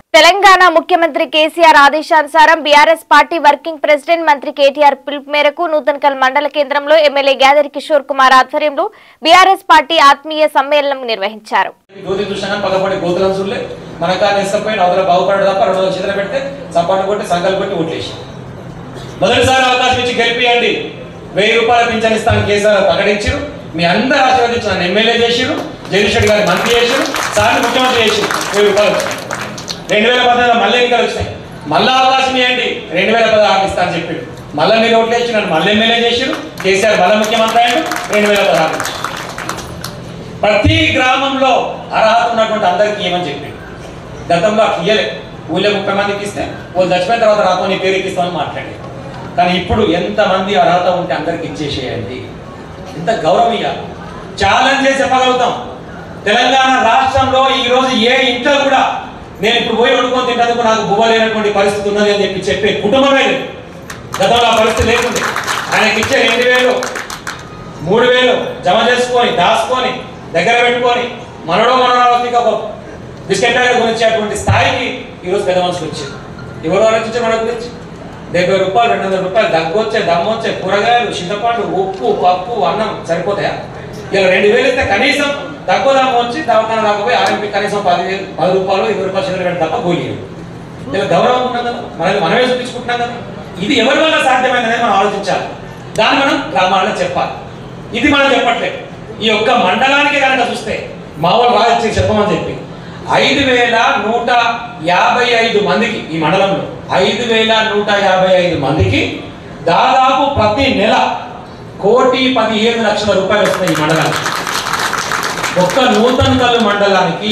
తెలంగాణ ముఖ్యమంత్రి కేసీఆర్ ఆదేశానుసారం BRS party working president మంత్రి కేటీఆర్ పిలుపు మేరకు నూతన్కల్ మండల కేంద్రంలో ఎమ్మెల్యే గ్యాదరి కిషోర్ కుమార్ ఆధ్వర్యంలో బీఆర్ఎస్ పార్టీ ఆత్మీయ సమ్మేళనం నిర్వహించారు. మొదటిసారి అవకాశం ఇచ్చి గెలిపియండి, 1000 రూపాయల పింఛన్ ఇస్తాను కేసీఆర్ ప్రకటించారు. మీ అందరూ ఆశీర్వదించిన ఎమ్మెల్యే చేసిరు, జగదీష్ రెడ్డి గారి మంత్రి చేసిరు, సార్ ముఖ్యమంత్రి చేసిరు. 1000 రూపాయలు 2014 మళ్ళీ ఎన్నికలు వచ్చినాయి, మళ్ళీ అవకాశం ఇవ్వండి 2016 ఇస్తాను చెప్పాడు. మళ్ళీ మీరు ఓట్లు వేసినారు, మళ్ళీ ఎమ్మెల్యే చేసిరు, కేసీఆర్ మళ్ళీ ముఖ్యమంత్రి అయ్యాడు. 2016 ప్రతి గ్రామంలో అర్హత ఉన్నటువంటి అందరికీ ఏమని చెప్పాడు. గతంలో అట్లా ఇయ్యలే, ఊళ్ళో 30 మందికి ఇస్తే వాళ్ళు చచ్చిపోయిన తర్వాత రాతో నీ పేరు ఇస్తామని మాట్లాడేది. కానీ ఇప్పుడు ఎంతమంది అర్హత ఉంటే అందరికి ఇచ్చేసేయండి, ఎంత గౌరవం ఇవ్వాలి, ఛాలెంజ్ చేసి చెప్పగలుగుతాం. తెలంగాణ రాష్ట్రంలో ఈరోజు ఏ ఇంట్లో కూడా నేను ఇప్పుడు పోయి వండుకొని తింటందుకు నాకు బువ్వ లేనటువంటి పరిస్థితి ఉన్నది అని చెప్పే కుటుంబమే లేదు. గతంలో ఆ పరిస్థితి లేకుండే ఆయనకి ఇచ్చే 2000 3000 జమ చేసుకొని దాచుకొని దగ్గర పెట్టుకొని మనవరాలకి ఒక బిస్కెట్ ప్యాకెట్ గురించేటువంటి స్థాయికి ఈరోజు పెద్ద మనుషులు వచ్చారు. ఎవరు ఆలోచించారు మన గురించి? 70 రూపాయలు 200 రూపాయలు దగ్గొచ్చే దమ్మొచ్చే కూరగాయలు, చింతపండు, ఉప్పు, పప్పు, అన్నం సరిపోతాయా? ఇలా 2000 ఇస్తే కనీసం తక్కువ దమ్ము వచ్చి దవాఖాన రాకపోయి ఆర్ఎంపీ కనీసం 10 రూపాయలు 20 రూపాయలు చిల్లర తప్ప గోలియదు. ఇలా గౌరవం ఉన్నాం కదా, మనమే చూపించుకుంటున్నాం కదా. ఇది ఎవరి వల్ల సాధ్యమైందనేది మనం ఆలోచించాలి, దాన్ని మనం గ్రామాల్లో చెప్పాలి. ఇది మనం చెప్పట్లేదు. ఈ యొక్క మండలానికి కనుక చూస్తే మా వాళ్ళు బాగా చెప్పమని చెప్పి 5155 మందికి, ఈ మండలంలో 5155 మందికి దాదాపు ప్రతి నెల 1,15,00,000 రూపాయలు వస్తున్నాయి. ఈ మండలానికి ఒక్క నూతన్కల్ మండలానికి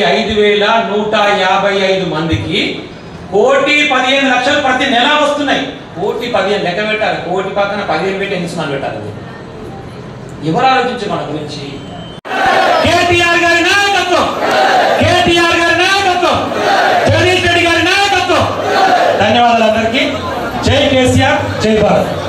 5155 మందికి 1,15,00,000 ప్రతి నెల వస్తున్నాయి. 1,15,000 లెక్క పెట్టాలి, 1 పక్కన 15 పెట్టి ఎన్ని సున్నాలు పెట్టాలి. ఎవరు ఆలోచించు మన గురించి? కేటీఆర్ గారి నాయకత్వం, కేటీఆర్ గారి నాయకత్వం, జగదీష్ రెడ్డి గారి నాయకత్వం. ధన్యవాదాలు అందరికీ. జై కేసీఆర్, జై భారత్.